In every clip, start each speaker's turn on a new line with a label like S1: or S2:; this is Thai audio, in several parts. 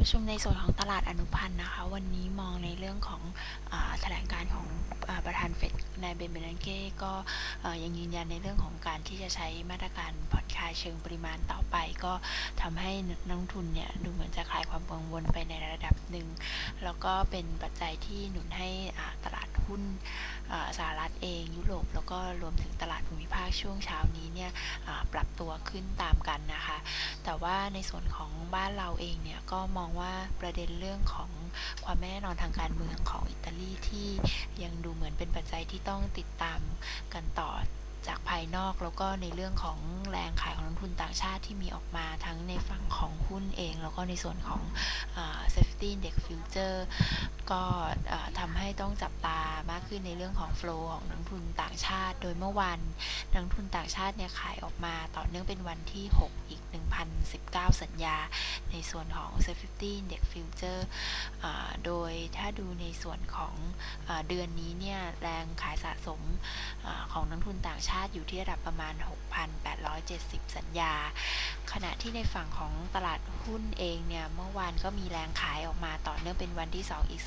S1: ประชุมในส่วนของตลาดอนุพันธ์นะคะวันนี้มองในเรื่องของแถลงการณ์ของประธานเฟดนายเบนเบอร์นังเก้ก็ยังยืนยันในเรื่องของการที่จะใช้มาตรการผ่อนคลายเชิงปริมาณต่อไปก็ทำให้นักลงทุนเนี่ยดูเหมือนจะคลายความกังวลไปในระดับหนึ่งแล้วก็เป็นปัจจัยที่หนุนให้ตลาดหุ้นสหรัฐเองยุโรปแล้วก็รวมถึงตลาดภูมิภาคช่วงเช้านี้เนี่ยปรับตัวขึ้นตามกันนะคะแต่ว่าในส่วนของบ้านเราเองเนี่ยก็มองว่าประเด็นเรื่องของความไม่แน่นอนทางการเมืองของอิตาลีที่ยังดูเหมือนเป็นปัจจัยที่ต้องติดตามกันต่อจากภายนอกแล้วก็ในเรื่องของแรงขายของนักทุนต่างชาติที่มีออกมาทั้งในฝั่งของหุ้นเองแล้วก็ในส่วนของSafety Index Future ก็ทำให้ต้องจับตามากขึ้นในเรื่องของ flow ของนักทุนต่างชาติโดยเมื่อวานนักทุนต่างชาติเนี่ยขายออกมาต่อเนื่องเป็นวันที่6อีก 1,019 สัญญาในส่วนของ Safety Index Future โดยถ้าดูในส่วนของเดือนนี้เนี่ยแรงขายสะสมของนักทุนต่างชาติอยู่ที่ระดับประมาณ 6,870 สัญญาขณะที่ในฝั่งของตลาดหุ้นเองเนี่ยเมื่อวานก็มีแรงขายออกมาต่อเนื่องเป็นวันที่2อีก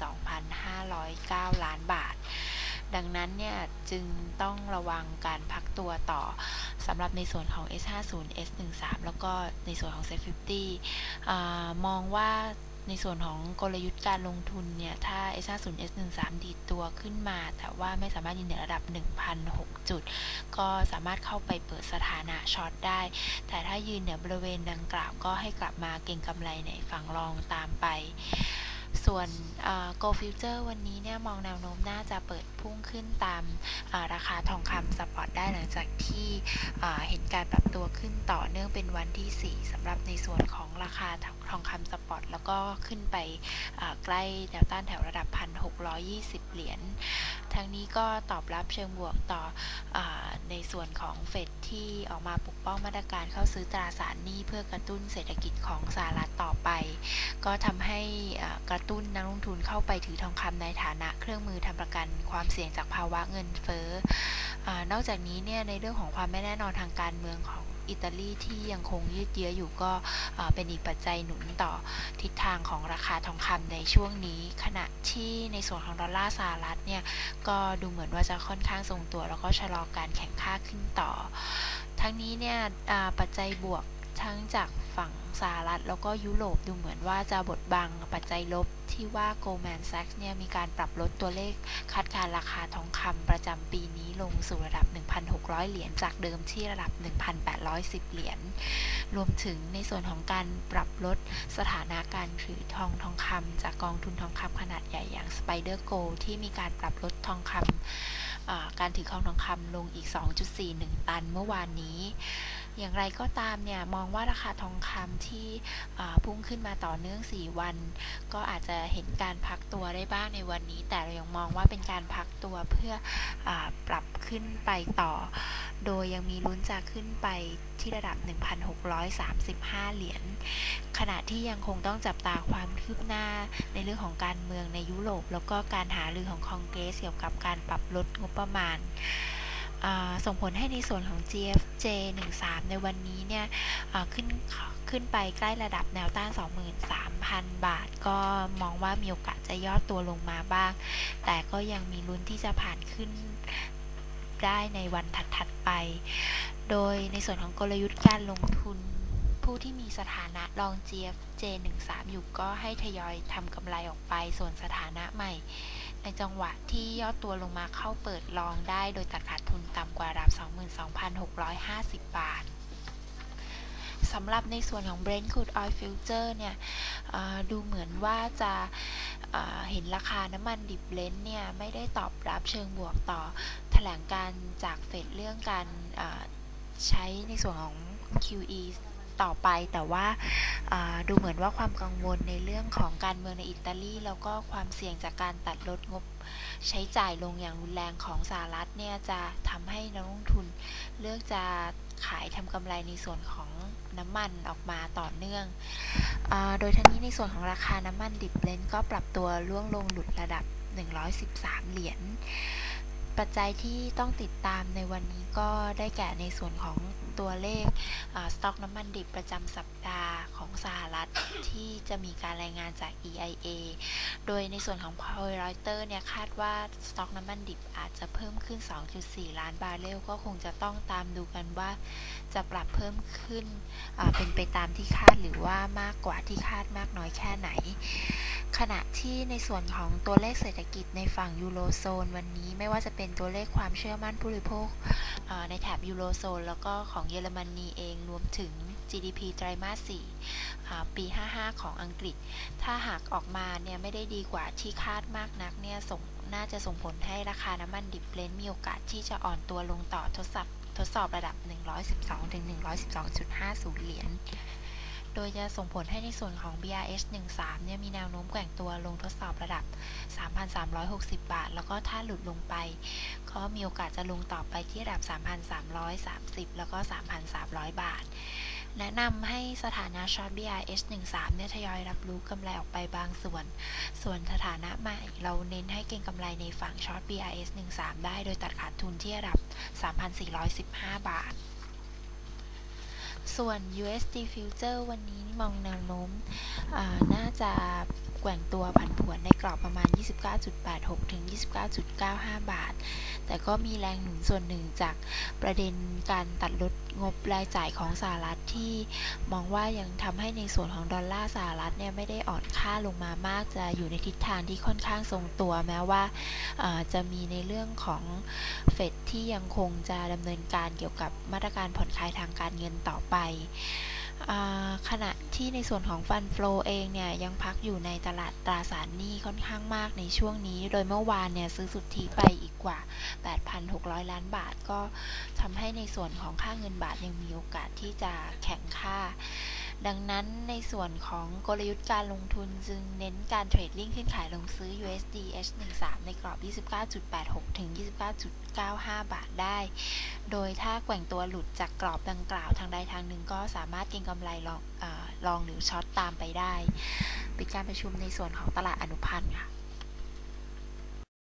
S1: 2,509 ล้านบาทดังนั้นเนี่ยจึงต้องระวังการพักตัวต่อสำหรับในส่วนของ S50 S13 แล้วก็ในส่วนของ S50 มองว่าในส่วนของกลยุทธ์การลงทุนเนี่ยถ้า S50 S13 ดีดตัวขึ้นมาแต่ว่าไม่สามารถยืนเหนือระดับ 1,006 จุดก็สามารถเข้าไปเปิดสถานะช็อตได้แต่ถ้ายืนเหนือบริเวณดังกล่าวก็ให้กลับมาเก็งกำไรในฝั่งรองตามไปส่วน Gold Future วันนี้เนี่ยมองแนวโน้มน่าจะเปิดพุ่งขึ้นตามราคาทองคำสปอตได้หลังจากที่เห็นการปรับตัวขึ้นต่อเนื่องเป็นวันที่4สำหรับในส่วนของราคาทองคำสปอตแล้วก็ขึ้นไปใกล้แนวต้านแถวระดับ 1,620 เหรียญทั้งนี้ก็ตอบรับเชิงบวกต่อในส่วนของเฟดที่ออกมาปกป้องมาตรการเข้าซื้อตราสารหนี้เพื่อกระตุ้นเศรษฐกิจของสหรัฐต่อไปก็ทำให้กระตุ้นนักลงทุนเข้าไปถือทองคำในฐานะเครื่องมือทำประกันความเสี่ยงจากภาวะเงินเฟ้อนอกจากนี้เนี่ยในเรื่องของความไม่แน่นอนทางการเมืองของอิตาลีที่ยังคงยืดเยื้ออยู่ก็เป็นอีกปัจจัยหนุนต่อทิศทางของราคาทองคำในช่วงนี้ขณะที่ในส่วนของดอลลาร์สหรัฐเนี่ยก็ดูเหมือนว่าจะค่อนข้างทรงตัวแล้วก็ชะลอการแข่งข้าขึ้นต่อทั้งนี้เนี่ยปัจจัยบวกทั้งจากฝั่งสหรัฐแล้วก็ยุโรปดูเหมือนว่าจะบดบังปัจจัยลบที่ว่า Goldman Sachs เนี่ยมีการปรับลดตัวเลขคาดการณ์ราคาทองคำประจำปีนี้ลงสู่ระดับ 1,600 เหรียญจากเดิมที่ระดับ 1,810 เหรียญรวมถึงในส่วนของการปรับลดสถานะการถือทองคำจากกองทุนทองคำขนาดใหญ่อย่าง Spider Gold ที่มีการปรับลดทองคำการถือครองทองคำลงอีก 2.41 ตันเมื่อวานนี้อย่างไรก็ตามเนี่ยมองว่าราคาทองคำที่พุ่งขึ้นมาต่อเนื่อง4วันก็อาจจะเห็นการพักตัวได้บ้างในวันนี้แต่เรายังมองว่าเป็นการพักตัวเพื่อปรับขึ้นไปต่อโดยยังมีลุ้นจะขึ้นไปที่ระดับ 1,635 เหรียญขณะที่ยังคงต้องจับตาความคืบหน้าในเรื่องของการเมืองในยุโรปแล้วก็การหารือของคองเกรสเกี่ยวกับการปรับลดงบประมาณส่งผลให้ในส่วนของ GFJ 13ในวันนี้เนี่ยขึ้นไปใกล้ระดับแนวต้าน 23,000 บาทก็มองว่ามีโอกาสจะย่อตัวลงมาบ้างแต่ก็ยังมีลุ้นที่จะผ่านขึ้นได้ในวันถัดๆไปโดยในส่วนของกลยุทธ์การลงทุนผู้ที่มีสถานะลอง GFJ 13อยู่ก็ให้ทยอยทำกำไรออกไปส่วนสถานะใหม่ในจังหวะที่ย่อตัวลงมาเข้าเปิดลองได้โดยตัดขาดทุนต่ำกว่าระดับ 22,650 บาทสำหรับในส่วนของ Brent Crude Oil Future เนี่ยดูเหมือนว่าจะเห็นราคาน้ำมันดิบBrentเนี่ยไม่ได้ตอบรับเชิงบวกต่อแถลงการจากเฟดเรื่องการใช้ในส่วนของ QE ต่อไปแต่ว่าดูเหมือนว่าความกังวลในเรื่องของการเมืองในอิตาลีแล้วก็ความเสี่ยงจากการตัดลดงบใช้จ่ายลงอย่างรุนแรงของสหรัฐเนี่ยจะทำให้นักลงทุนเลือกจะขายทำกำไรในส่วนของน้ำมันออกมาต่อเนื่องโดยทั้งนี้ในส่วนของราคาน้ำมันดิบBrentก็ปรับตัวร่วงลงหลุดระดับ113เหรียญปัจจัยที่ต้องติดตามในวันนี้ก็ได้แก่ในส่วนของตัวเลขสต็อกน้ำมันดิบประจำสัปดาห์ของสหรัฐที่จะมีการรายงานจาก EIA โดยในส่วนของ Reuters เนี่ยคาดว่าสต็อกน้ำมันดิบอาจจะเพิ่มขึ้น 2.4 ล้านบาร์เรลก็คงจะต้องตามดูกันว่าจะปรับเพิ่มขึ้นเป็นไปตามที่คาดหรือว่ามากกว่าที่คาดมากน้อยแค่ไหนขณะที่ในส่วนของตัวเลขเศรษฐกิจในฝั่งยูโรโซนวันนี้ไม่ว่าจะเป็นตัวเลขความเชื่อมั่นผู้บริโภคในแถบยูโรโซนแล้วก็ของเยอรมนีเองรวมถึง GDP ไตรมาส 4 ปี 55 ของอังกฤษถ้าหากออกมาเนี่ยไม่ได้ดีกว่าที่คาดมากนักเนี่ยน่าจะส่งผลให้ราคาน้ำมันดิบเบรนท์มีโอกาสที่จะอ่อนตัวลงต่อทดสอบระดับ 112-112.50 เหรียญโดยจะส่งผลให้ในส่วนของ BRH 13เนี่ยมีแนวโน้มแกว่งตัวลงทดสอบระดับ 3,360 บาทแล้วก็ถ้าหลุดลงไปก็มีโอกาสจะลงต่อไปที่ระดับ 3,330 แล้วก็ 3,300 บาทแนะนำให้สถานะช็อต BRH 13เนี่ยทยอยรับรู้กำไรออกไปบางส่วนสถานะใหม่เราเน้นให้เก็งกำไรในฝั่งช็อต BRH 13ได้โดยตัดขาดทุนที่ระดับ 3,415 บาทส่วน USD Future วันนี้มองแนวโน้มน่าจะแกว่งตัวผันผวนในกรอบประมาณ 29.86 ถึง 29.95 บาทแต่ก็มีแรงหนุนส่วนหนึ่งจากประเด็นการตัดลดงบรายจ่ายของสหรัฐที่มองว่ายังทำให้ในส่วนของดอลลาร์สหรัฐเนี่ยไม่ได้อ่อนค่าลงมามากจะอยู่ในทิศทางที่ค่อนข้างทรงตัวแม้ว่าจะมีในเรื่องของเฟดที่ยังคงจะดำเนินการเกี่ยวกับมาตรการผ่อนคลายทางการเงินต่อไปขณะที่ในส่วนของฟันโฟลเองเนี่ยยังพักอยู่ในตลาดตราสารหนี้ค่อนข้างมากในช่วงนี้โดยเมื่อวานเนี่ยซื้อสุทธิไปอีกกว่า 8,600 ล้านบาทก็ทำให้ในส่วนของค่าเงินบาทยังมีโอกาสที่จะแข็งค่าดังนั้นในส่วนของกลยุทธ์การลงทุนจึงเน้นการเทรดดิ้งขึ้นขายลงซื้อ USD H13 ในกรอบ 29.86 ถึง 29.95 บาทได้โดยถ้าแกว่งตัวหลุดจากกรอบดังกล่าวทางใดทางหนึ่งก็สามารถเก็งกำไรลองหรือช็อตตามไปได้ปิดการประชุมในส่วนของตลาดอนุพันธ์ค่ะ